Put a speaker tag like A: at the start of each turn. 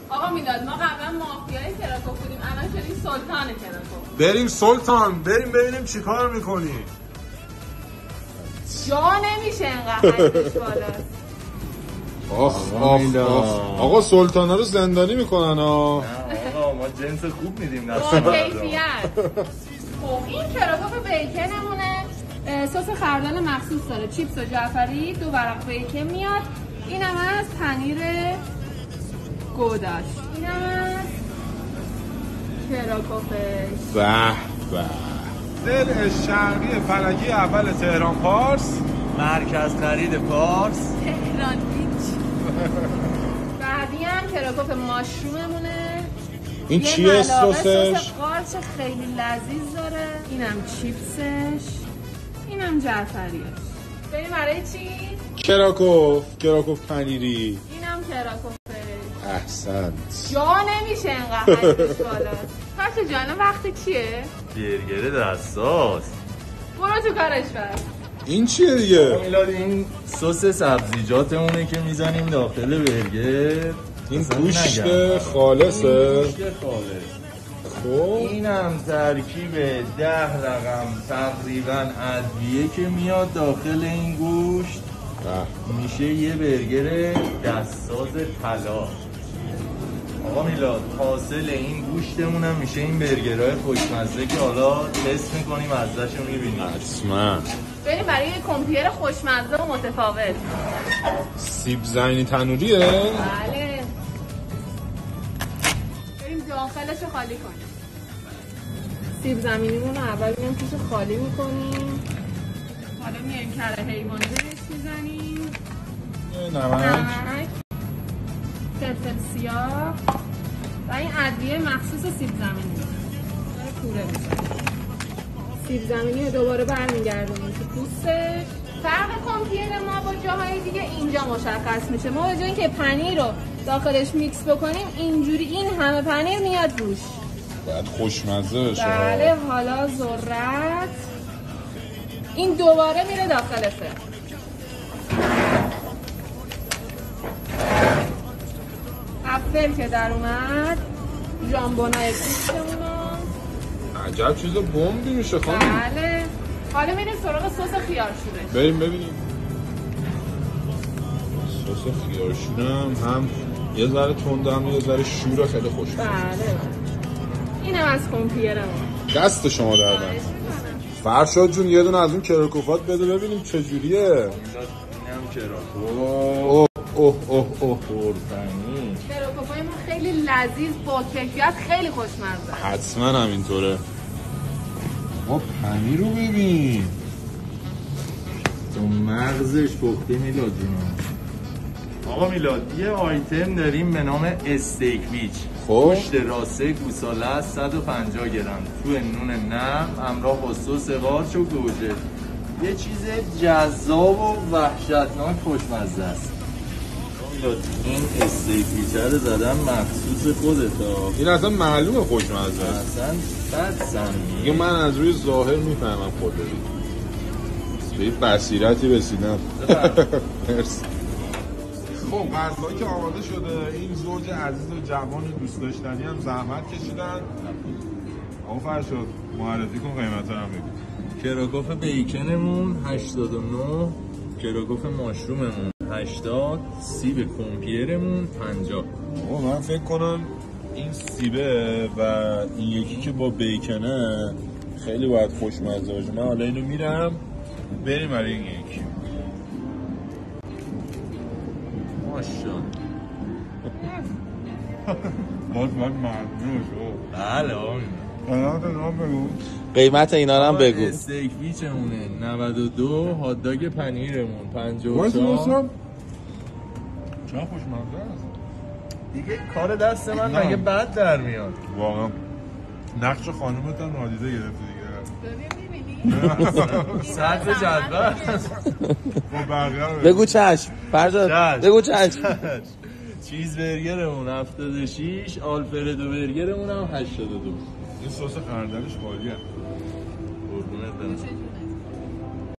A: آقا میلاد ما قبلا مافیای کراکوف بودیم، الان شدیم سلطان کراکوف.
B: بریم سلطان، بریم ببینیم چی کار میکنی.
A: جا نمیشه انقدر حجمش بالاست.
B: آقا سلطانا رو زندانی میکنن ها.
C: آقا ما جنس خوب میدیم
A: با کیفیت. خب این کراکوف بیکنمونه، سس خردل مخصوص داره، چیپس و جعفری، 2 ورق بیکن میاد. اینم از پنیر گوداش، اینم از کراکوفش.
B: به به. دل شرقی فلکی اول تهران پارس،
C: مرکز خرید پارس،
A: تهران بیچ. بعدی هم کراکوف ماشروممونه.
B: این چیه سسش؟
A: سس قارچ خیلی لذیذ داره. اینم چیپسش، اینم جعفریش. بریم برای چی؟
B: کراکوف پنیری.
A: اینم کراکوفه.
B: احسنت.
A: جا نمیشه انقدر حجمش بالاست. پس جانا وقتی چیه؟
C: برگر دستاس.
A: برو تو کارش بر.
B: این چیه دیگه؟
C: میلاد این سس سبزیجاتمونه که میزنیم داخل برگر.
B: این گوشت خالصه؟
C: گوشت خالص.
B: خب
C: اینم ترکیب 10 رقم تقریبا ادویه که میاد داخل این گوشت میشه یه برگر دستساز طلا. آقا میلاد حاصل این گوشتمون هم میشه این برگرهای خوشمزه که حالا تست میکنیم ازشو میبینیم.
B: حتما.
A: بریم برای یه کمپیر خوشمزه و متفاوت.
B: سیب زمینی تنوریه؟
A: بله. بریم داخلشو خالی کنیم. سیب زمینیمون رو اول میام توش خالی میکنیم. حالا میایم کره حیوانی بهش میزنیم.
B: نمک،
A: فلفل سیاه و این ادویه مخصوص سیب زمینی داره کوره میزنیم. سیب زمینی رو دوباره برمیگردونیم تو پوستش. فرق کمپیر ما با جاهای دیگه اینجا مشخص میشه. ما به جای اینکه پنیر رو داخلش میکس بکنیم اینجوری این همه پنیر میاد روش.
B: باید خوشمزه بشه.
A: بله. حالا ذرت این دوباره میره داخل فر. افل که در اومد، ژامبونای گوشتمونو.
B: عجب چیز بمبی میشه خانم.
A: بله. حالا میریم سراغ سس خیارشورش.
B: بریم ببینیم. سس خیارشورم هم یه ذره تنده هم یه ذره شوره، خیلی خوشمزه.
A: بله. اینم از کمپیرمون.
B: دست شما در نکنه. فرشاد جون یه دونه از اون کراکوفات بده ببینیم چجوریه.
C: اینم کراکوف.
B: اوه
A: قربانی. کراکوفای ما خیلی لذیذ با کیفیت، خیلی خوشمزه.
B: حتما همینطوره. پنیر رو ببین.
C: تو مغزش پخته میلاد جون. آقا میلاد یه آیتم داریم به نام استیک ویچ. گوشت راسته گوساله است 150 گرم تو نون نرم همراه با سس قارچ و گوجه. یه چیز جذاب و وحشتناک خوشمزه است. میلاد این استیک ویچ رو زدن مخصوص خودتا.
B: این اصلا معلومه خوشمزه است.
C: اصلا بد سمی.
B: دیگه من از روی ظاهر میفهمم خودت. به این بصیرتی رسیدم. مرسی. خب غذایی که آماده شده، این زوج عزیز و جوان دوست داشتنی هم زحمت کشیدن. آقا فرشاد معرفی کن قیمتا هم بگو.
C: کراکوف بیکنمون 89، کراکوف ماشروممون 80، سیب کمپیرمون 50.
B: من فکر کنم این سیبه و این یکی که با بیکنه خیلی باید خوشمزه باشه. من حالا اینو میرم بریم برای این یکی.
C: ماشاءالله.
B: باز من ممنون شو.
C: بله آقا
B: بگو.
D: قیمت اینا رو هم بگو.
C: استیک ویچمونه 92، هات داگ پنیرمون 54.
B: چرا خوشمزه است
C: دیگه کار دست من مگه بد در میاد.
B: واقعا نقش خانومت هم نادیده گرفتی دیگه.
C: صدر جدول
D: بگو چشم فرزاد، بگو چشم.
C: چیز برگرمون 76، آلفردو برگرمون هم 82.
B: این سس خردلش خالیه.
C: قربونت برم.